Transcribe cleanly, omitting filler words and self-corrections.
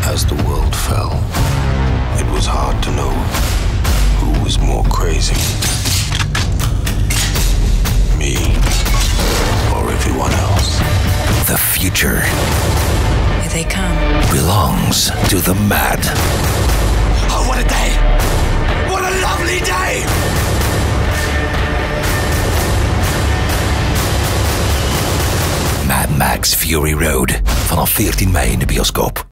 As the world fell, it was hard to know who was more crazy. Me or everyone else. The future Here they come. belongs to the mad. Oh, what a day! What a lovely day! Mad Max Fury Road. Vanaf 14 mei in de bioscoop.